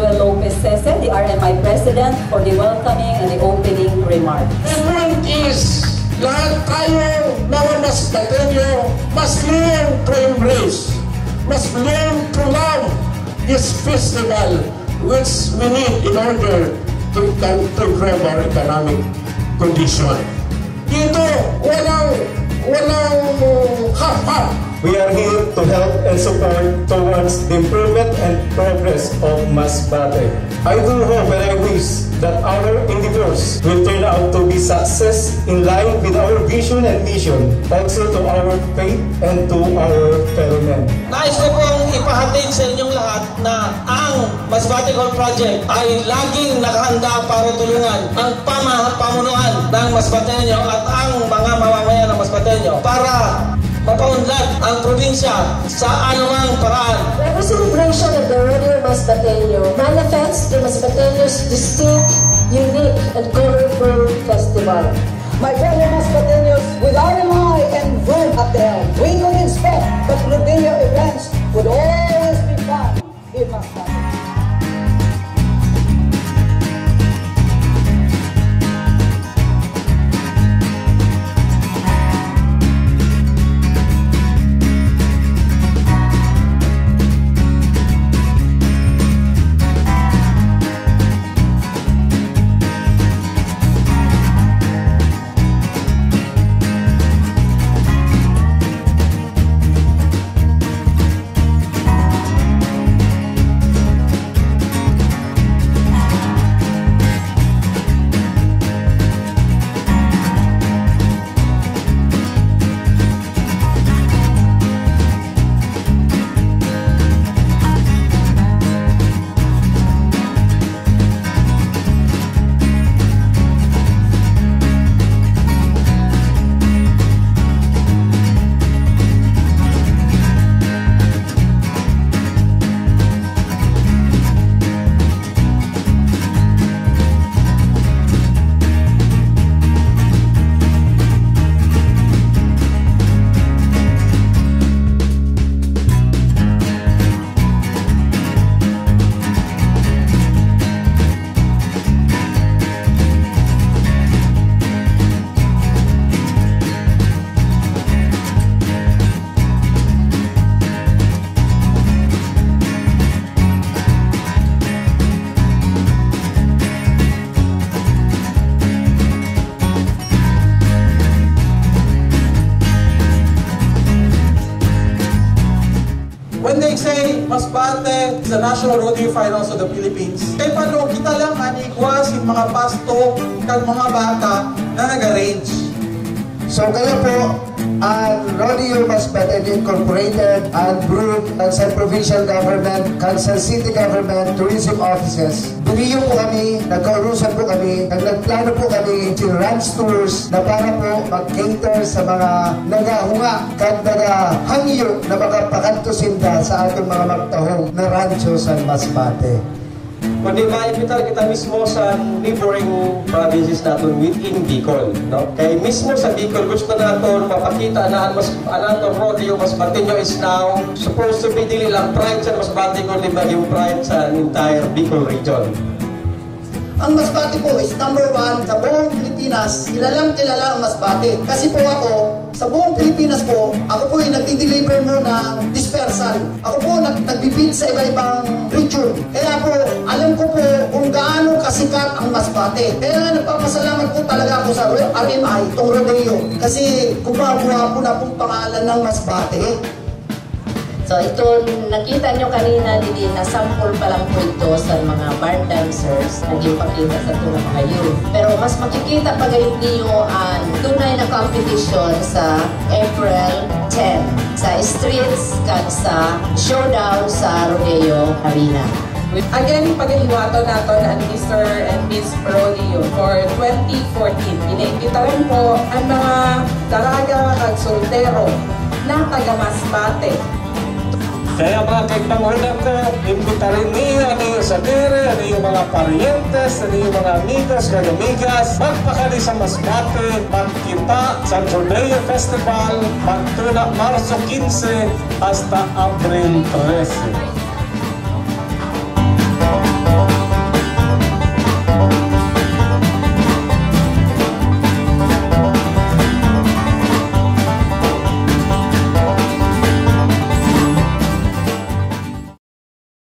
Manuel Lopez Cese, the RMI President, for the welcoming and the opening remarks. The point is, lahat tayo mga mas bateryo, mas learn to embrace, mas learn to love this festival which we need in order to improve our economic condition. Dito, walang half-half. We are here to help and support towards the improvement and progress of Masbate. I do hope and I wish that our endeavors will turn out to be success in line with our vision and mission, also to our faith and to our fellow men. Nais ko pong ipahatid sa inyong lahat na ang Masbate Gold Project ay laging nakahanda para tulungan ang pamunuan ng Masbateño at ang mga mamamayan ng Masbateño para mapaunlad ang probinsya sa anumang paraan. Every celebration of the Rodeo Masbateño manifests the Masbateño's distinct, unique, and colorful festival. My fellow Masbateños, with RMI and Verb at the helm, we could expect that Rodeo events would always be fun in Masbate. When they say Masbate is the National Rodeo Finals of the Philippines, kay paano kita lang manigwas yung mga pasto kag mga bata na nag-arrange. So kaya po, ang Rodeo Masbate Incorporated and Group ng San Provincial Government, Kansas City Government, Tourism Offices, biniyo po kami, nagkaurusan po kami, nagplano po kami ng ranch tours na para po mag-cater sa mga nagahunga at nagahangyo na makapakantusinda sa ating mga magtahong na rancho sa Masbate. Kundi maipitar kita mismo sa neighboring provinces natin within Bicol. No? Kaya mismo sa Bicol, gusto natin mapakita na ang Rodeo Masbateño is now supposed to be dili lang pride sa Masbate, kundi maging pride sa entire Bicol region. Ang Masbate po is number 1 sa buong Pilipinas. Kilalang kilala ang Masbate. Kasi po ako, sa buong Pilipinas po, ako po yung nagdi-deliver mo ng dispersal. Ako po nagbibid sa iba-ibang region. Kaya po, alam ko po kung gaano kasikat ang Masbate. Kaya nagpapasalamat po talaga ako sa RMI, itong rodeo. Kasi kumabuha po na pong pangalan ng Masbate. So ito, nakita nyo kanina din na sample pa lang po ito sa mga barn dancers na ipakita sa ito ng mga youth. Pero mas makikita pa gayon niyo ang tunay na competition sa April 10 sa streets kag sa showdown sa Rodeo Arena. Again, paghihiwato nato na Mr. and Miss Rodeo for 2014. Iniimbitahan po ang mga dalaga at soltero na taga Masbate. Kaya mga kaipangunan ko, imbitarin niyo ang iyong sadire, ang iyong mga parientes, ang iyong mga amigas, amigas, magpakali sa Masbate, magkita sa Rodeo Festival, magtula Marso 15 hasta Abril 13.